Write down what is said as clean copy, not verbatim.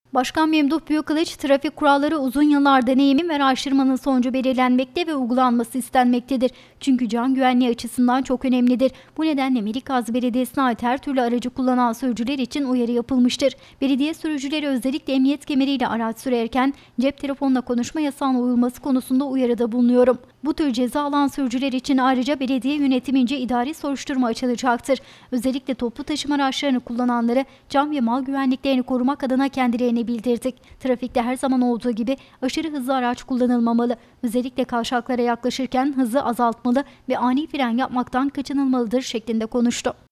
Başkan Memduh Büyükkılıç, trafik kuralları uzun yıllar deneyimin ve araştırmanın sonucu belirlenmekte ve uygulanması istenmektedir. Çünkü can güvenliği açısından çok önemlidir. Bu nedenle Melikgazi Belediyesi'ne ait her türlü aracı kullanan sürücüler için uyarı yapılmıştır. Belediye sürücüleri özellikle emniyet kemeriyle araç sürerken cep telefonla konuşma yasağına uyulması konusunda uyarıda bulunuyorum. Bu tür ceza alan sürücüler için ayrıca belediye yönetimince idari soruşturma açılacaktır. Özellikle toplu taşıma araçlarını kullananları can ve mal güvenliklerini korumak adına kendilerine bildirdik. Trafikte her zaman olduğu gibi aşırı hızlı araç kullanılmamalı. Özellikle kavşaklara yaklaşırken hızı azaltmalı ve ani fren yapmaktan kaçınılmalıdır şeklinde konuştu.